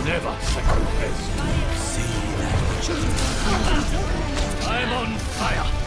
Never second best. See that? I'm on fire.